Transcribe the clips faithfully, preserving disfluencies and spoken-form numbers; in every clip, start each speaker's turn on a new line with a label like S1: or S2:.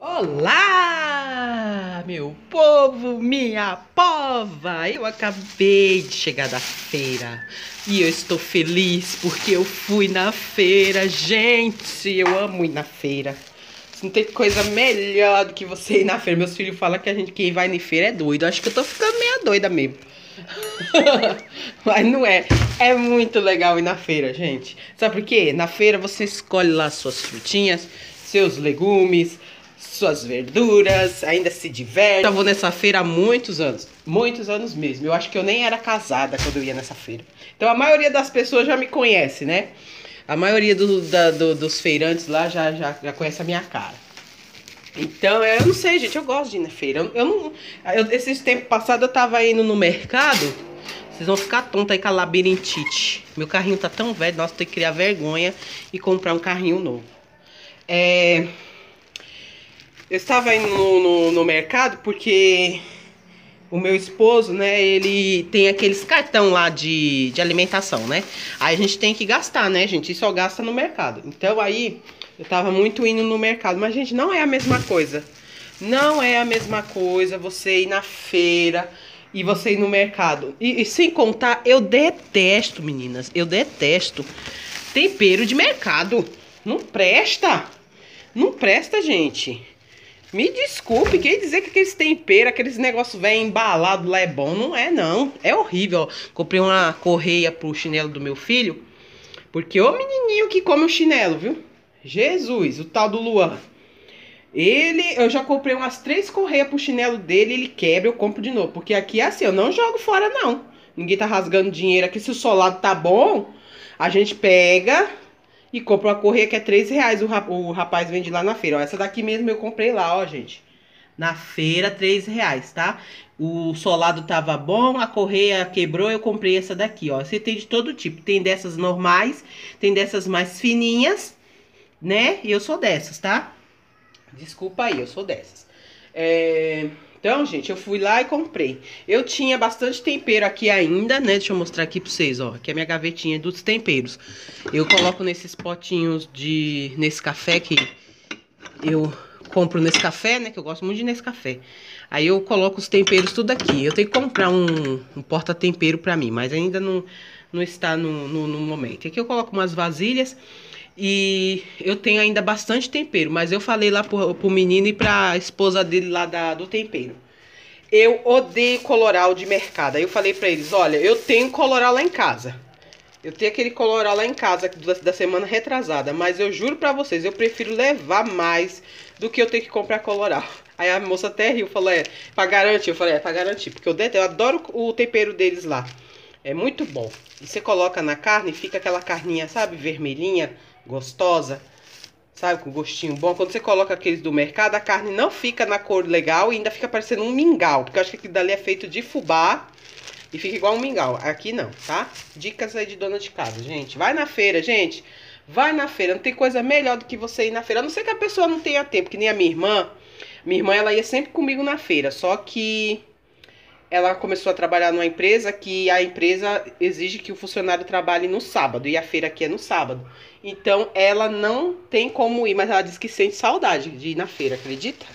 S1: Olá, meu povo, minha pova! Eu acabei de chegar da feira e eu estou feliz porque eu fui na feira, gente! Eu amo ir na feira. Não tem coisa melhor do que você ir na feira. Meus filhos falam que a gente, quem vai na feira é doido. Acho que eu tô ficando meio doida mesmo. Mas não é. É muito legal ir na feira, gente. Sabe por quê? Na feira você escolhe lá suas frutinhas, seus legumes, suas verduras, ainda se diverte. Eu vou nessa feira há muitos anos. Muitos anos mesmo. Eu acho que eu nem era casada quando eu ia nessa feira. Então a maioria das pessoas já me conhece, né? A maioria do, da, do, dos feirantes lá já, já, já conhece a minha cara. Então, eu não sei, gente, eu gosto de ir na feira. Eu, eu não. Eu, esses tempos passados eu tava indo no mercado. Vocês vão ficar tontos aí com a labirintite. Meu carrinho tá tão velho, nossa, tem que criar vergonha e comprar um carrinho novo. É. Eu estava indo no, no, no mercado porque o meu esposo, né, ele tem aqueles cartão lá de, de alimentação, né? Aí a gente tem que gastar, né, gente? E só gasta no mercado. Então aí eu tava muito indo no mercado, mas gente, não é a mesma coisa. Não é a mesma coisa você ir na feira e você ir no mercado. E, e sem contar, eu detesto, meninas, eu detesto tempero de mercado. Não presta. Não presta, gente. Me desculpe, quem dizer que aqueles temperos, aqueles negócios velho embalado lá é bom, não é não. É horrível, ó. Comprei uma correia pro chinelo do meu filho, porque o menininho que come o chinelo, viu? Jesus, o tal do Luan. Ele, eu já comprei umas três correias pro chinelo dele, ele quebra, eu compro de novo. Porque aqui é assim, eu não jogo fora não. Ninguém tá rasgando dinheiro aqui, se o solado tá bom, a gente pega e compra uma correia que é três reais, o, rap o rapaz vende lá na feira. Ó, essa daqui mesmo eu comprei lá, ó, gente. Na feira, três reais, tá? O solado tava bom, a correia quebrou, eu comprei essa daqui, ó. Você tem de todo tipo. Tem dessas normais, tem dessas mais fininhas, né? E eu sou dessas, tá? Desculpa aí, eu sou dessas. É... Então, gente, eu fui lá e comprei. Eu tinha bastante tempero aqui ainda, né? Deixa eu mostrar aqui pra vocês, ó. Aqui é a minha gavetinha dos temperos. Eu coloco nesses potinhos de... Nesse café que eu compro nesse café, né? Que eu gosto muito de nesse café. Aí eu coloco os temperos tudo aqui. Eu tenho que comprar um, um porta-tempero pra mim, mas ainda não, não está no, no, no momento. Aqui eu coloco umas vasilhas. E eu tenho ainda bastante tempero, mas eu falei lá pro, pro menino e pra esposa dele lá da, do tempero. Eu odeio coloral de mercado. Aí eu falei pra eles, olha, eu tenho coloral lá em casa. Eu tenho aquele coloral lá em casa da, da semana retrasada, mas eu juro pra vocês, eu prefiro levar mais do que eu ter que comprar coloral. Aí a moça até riu, falou, é, pra garantir. Eu falei, é, pra garantir, porque eu, eu adoro o tempero deles lá. É muito bom. E você coloca na carne e fica aquela carninha, sabe, vermelhinha, gostosa, sabe, com gostinho bom. Quando você coloca aqueles do mercado, a carne não fica na cor legal e ainda fica parecendo um mingau, porque eu acho que aquilo dali é feito de fubá e fica igual um mingau. Aqui não, tá? Dicas aí de dona de casa, gente. Vai na feira, gente. Vai na feira. Não tem coisa melhor do que você ir na feira. A não ser que a pessoa não tenha tempo, que nem a minha irmã. Minha irmã, ela ia sempre comigo na feira, só que ela começou a trabalhar numa empresa que a empresa exige que o funcionário trabalhe no sábado. E a feira aqui é no sábado. Então, ela não tem como ir, mas ela diz que sente saudade de ir na feira, acredita?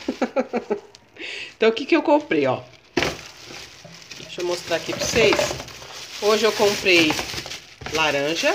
S1: Então, o que que eu comprei, ó? Deixa eu mostrar aqui pra vocês. Hoje eu comprei laranja.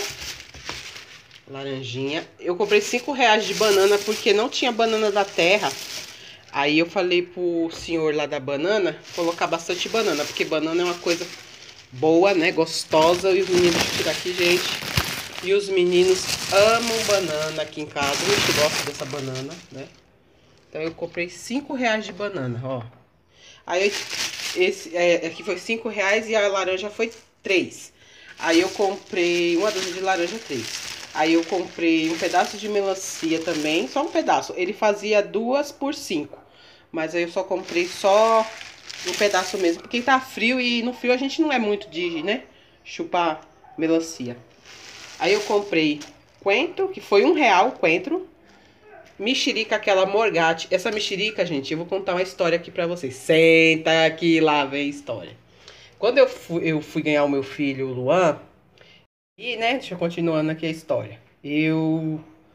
S1: Laranjinha. Eu comprei cinco reais de banana porque não tinha banana da terra. Aí eu falei pro senhor lá da banana colocar bastante banana, porque banana é uma coisa boa, né? Gostosa. E os meninos, deixa eu tirar aqui, gente. E os meninos amam banana aqui em casa. A gente gosta dessa banana, né? Então eu comprei cinco reais de banana, ó. Aí esse é, aqui foi cinco reais e a laranja foi três. Aí eu comprei uma dúzia de laranja, três. Aí eu comprei um pedaço de melancia também, só um pedaço. Ele fazia duas por cinco. Mas aí eu só comprei só um pedaço mesmo, porque tá frio e no frio a gente não é muito de, né, chupar melancia. Aí eu comprei coentro, que foi um real o coentro. Mexerica, aquela morgate. Essa mexerica, gente, eu vou contar uma história aqui pra vocês. Senta aqui, lá vem a história. Quando eu fui, eu fui ganhar o meu filho, o Luan, e, né, deixa eu continuando aqui a história. Eu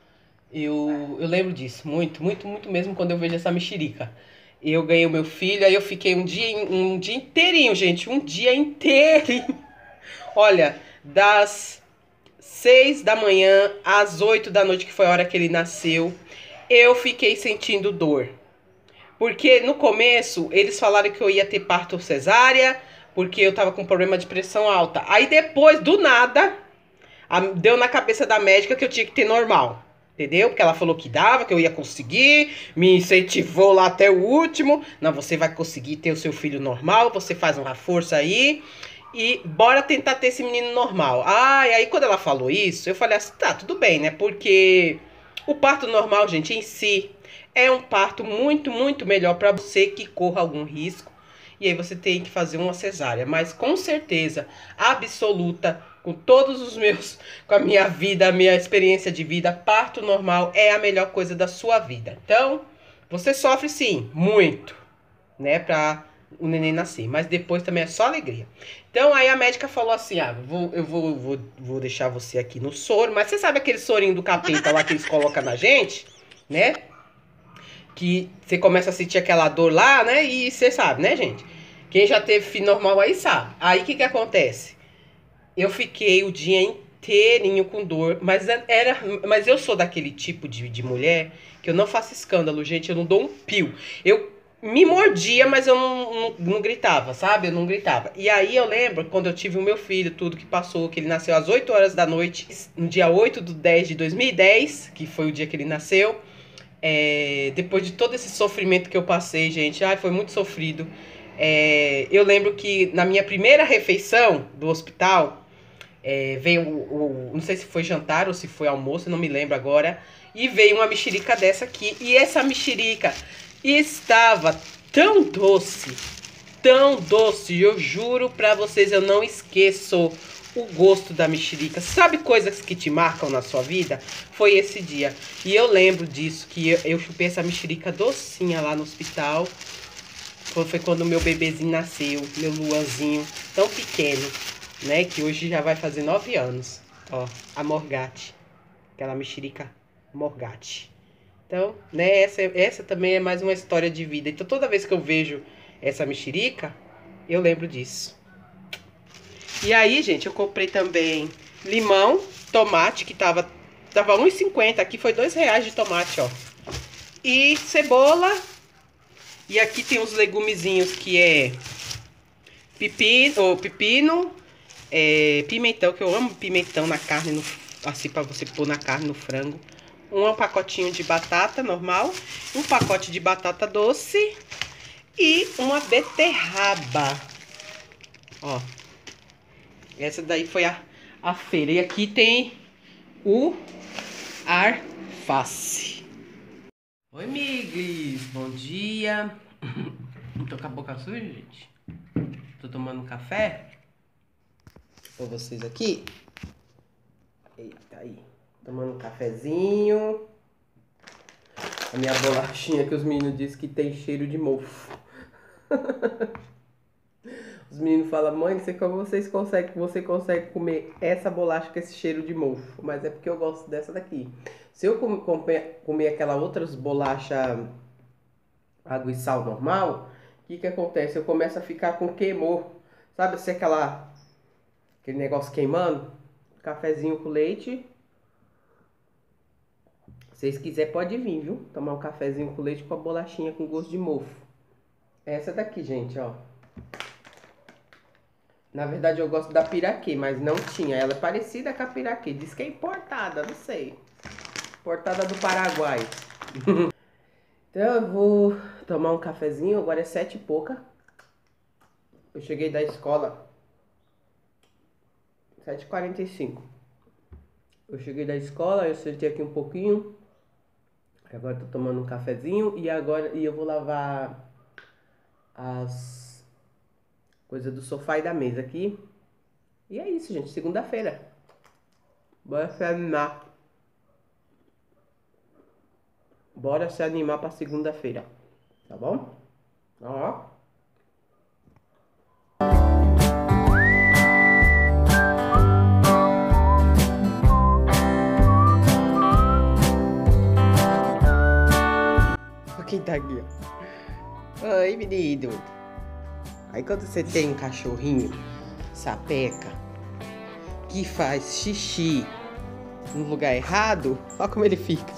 S1: Eu, eu lembro disso, muito, muito, muito mesmo quando eu vejo essa mexerica. Eu ganhei o meu filho, aí eu fiquei um dia, um dia inteirinho, gente, um dia inteirinho. Olha, das seis da manhã às oito da noite, que foi a hora que ele nasceu, eu fiquei sentindo dor. Porque no começo eles falaram que eu ia ter parto cesárea, porque eu tava com problema de pressão alta. Aí depois, do nada, a- deu na cabeça da médica que eu tinha que ter normal. Entendeu? Porque ela falou que dava, que eu ia conseguir, me incentivou lá até o último. Não, você vai conseguir ter o seu filho normal, você faz uma força aí. E bora tentar ter esse menino normal. Ah, e aí quando ela falou isso, eu falei assim, tá, tudo bem, né? Porque o parto normal, gente, em si, é um parto muito, muito melhor para você que corra algum risco. E aí você tem que fazer uma cesárea. Mas com certeza absoluta, com todos os meus, com a minha vida, a minha experiência de vida, parto normal é a melhor coisa da sua vida. Então, você sofre sim, muito, né, pra o neném nascer. Mas depois também é só alegria. Então aí a médica falou assim, ah, vou, eu vou, vou, vou deixar você aqui no soro. Mas você sabe aquele sorinho do capeta lá que eles colocam na gente, né? Que você começa a sentir aquela dor lá, né? E você sabe, né, gente? Quem já teve filho normal aí sabe. Aí o que que acontece? Eu fiquei o dia inteirinho com dor, mas era, mas eu sou daquele tipo de, de mulher que eu não faço escândalo, gente, eu não dou um pio. Eu me mordia, mas eu não, não, não gritava, sabe? Eu não gritava. E aí eu lembro quando eu tive o meu filho, tudo que passou, que ele nasceu às oito horas da noite, no dia oito de dez de dois mil e dez, que foi o dia que ele nasceu. É, depois de todo esse sofrimento que eu passei, gente, ai, foi muito sofrido. É, eu lembro que na minha primeira refeição do hospital, é, veio o, o. Não sei se foi jantar ou se foi almoço, não me lembro agora. E veio uma mexerica dessa aqui. E essa mexerica estava tão doce, tão doce. Eu juro pra vocês, eu não esqueço o gosto da mexerica. Sabe coisas que te marcam na sua vida? Foi esse dia. E eu lembro disso, que eu, eu chupei essa mexerica docinha lá no hospital. Foi, foi quando o meu bebezinho nasceu, meu Luanzinho, tão pequeno, né? Que hoje já vai fazer nove anos. Ó, a Morgate. Aquela mexerica Morgate. Então, né, essa, essa também é mais uma história de vida. Então, toda vez que eu vejo essa mexerica, eu lembro disso. E aí, gente, eu comprei também limão, tomate, que tava, tava um e cinquenta. Aqui foi dois reais de tomate, ó. E cebola. E aqui tem os legumezinhos que é pepino, ou pepino, é, pimentão, que eu amo pimentão na carne, no, assim pra você pôr na carne, no frango. Um pacotinho de batata normal, um pacote de batata doce e uma beterraba. Ó, essa daí foi a, a feira. E aqui tem o alface. Oi, miglis, bom dia. Tô com a boca suja, gente. Tô tomando um café. Com vocês aqui. Eita, aí. Tomando um cafezinho. A minha bolachinha que os meninos dizem que tem cheiro de mofo. Os meninos falam, mãe, você, como vocês conseguem, você consegue comer essa bolacha com esse cheiro de mofo? Mas é porque eu gosto dessa daqui. Se eu comer, comer aquela outras bolacha água e sal normal, o que que acontece? Eu começo a ficar com queimor. Sabe assim, aquela, aquele negócio queimando? Cafezinho com leite. Se vocês quiserem, pode vir, viu? Tomar um cafezinho com leite com a bolachinha com gosto de mofo. Essa daqui, gente, ó. Na verdade, eu gosto da piraquê, mas não tinha. Ela é parecida com a piraquê. Diz que é importada, não sei. Importada do Paraguai. Então, eu vou tomar um cafezinho. Agora é sete e pouca. Eu cheguei da escola sete e quarenta e cinco. Eu cheguei da escola, eu sentei aqui um pouquinho. Agora tô tomando um cafezinho. E agora e eu vou lavar as coisas do sofá e da mesa aqui. E é isso, gente. Segunda-feira. Bora se animar. Bora se animar pra segunda-feira. Tá bom? Ó. quem tá aqui, ó. Oi, menino. Aí quando você tem um cachorrinho sapeca que faz xixi no lugar errado, olha como ele fica.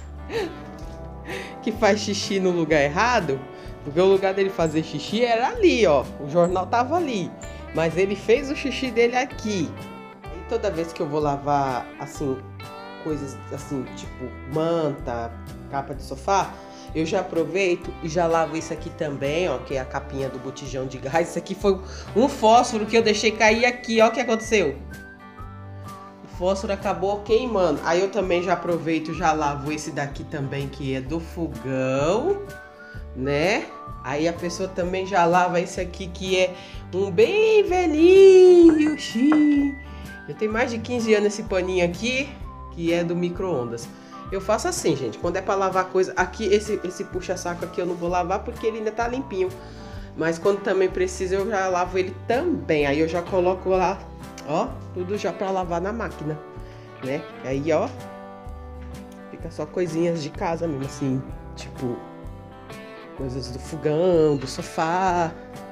S1: Que faz xixi no lugar errado, porque o lugar dele fazer xixi era ali, ó. O jornal tava ali, mas ele fez o xixi dele aqui. E toda vez que eu vou lavar, assim, coisas assim, tipo manta, capa de sofá, eu já aproveito e já lavo isso aqui também, ó, que é a capinha do botijão de gás. Isso aqui foi um fósforo que eu deixei cair aqui, ó, o que aconteceu? O fósforo acabou queimando. Aí eu também já aproveito, já lavo esse daqui também, que é do fogão, né? Aí a pessoa também já lava esse aqui, que é um bem velhinho, xiii. Eu tenho mais de quinze anos esse paninho aqui, que é do micro-ondas. Eu faço assim, gente, quando é pra lavar coisa, aqui esse, esse puxa-saco aqui eu não vou lavar porque ele ainda tá limpinho. Mas quando também precisa eu já lavo ele também. Aí eu já coloco lá, ó, tudo já pra lavar na máquina, né? Aí, ó, fica só coisinhas de casa mesmo, assim, tipo, coisas do fogão, do sofá.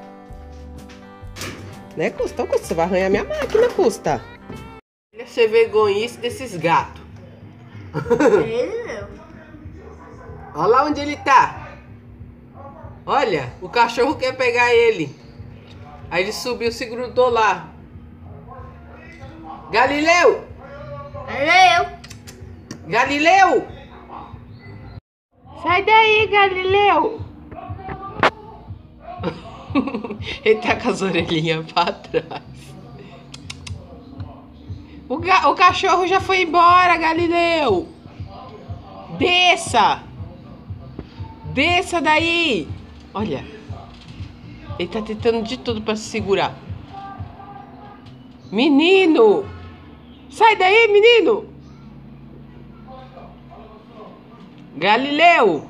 S1: Né, Custa? Então, Custa, você vai arranhar minha máquina, Custa. Olha ser vergonhice desses gatos.
S2: Ele não.
S1: Olha lá onde ele tá. Olha, o cachorro quer pegar ele. Aí ele subiu, se grudou lá. Galileu!
S2: Galileu!
S1: Galileu! Sai daí, Galileu! Ele tá com as orelhinhas pra trás. O, ga o cachorro já foi embora, Galileu! Desça! Desça daí! Olha, ele tá tentando de tudo pra se segurar. Menino! Sai daí, menino! Galileu!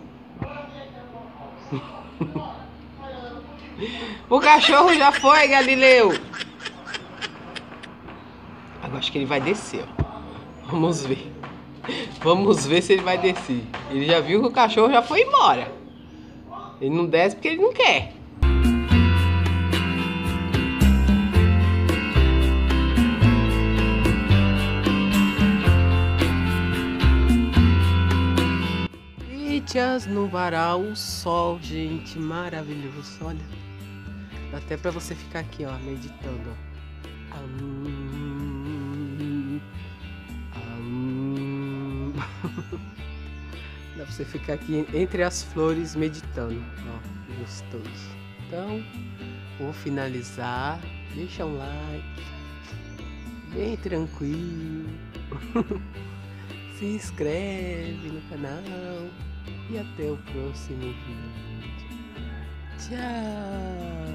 S1: O cachorro já foi, Galileu! Agora acho que ele vai descer, ó. Vamos ver. Vamos ver se ele vai descer. Ele já viu que o cachorro já foi embora. Ele não desce porque ele não quer. Dias no varal, o sol, gente, maravilhoso. Olha, dá até pra você ficar aqui, ó, meditando, ó. Aum, aum. Dá pra você ficar aqui entre as flores meditando, ó, gostoso. Então, vou finalizar. Deixa um like, bem tranquilo. Se inscreve no canal. E até o próximo vídeo. Tchau!